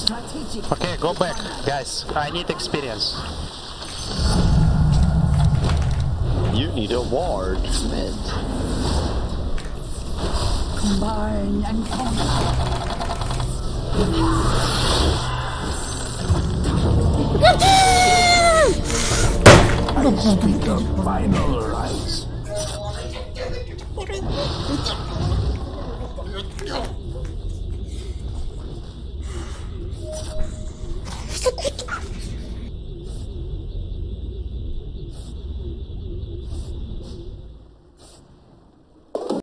Okay, go back, guys. I need experience. You need a ward, Smith. Combine and I speak of final rights.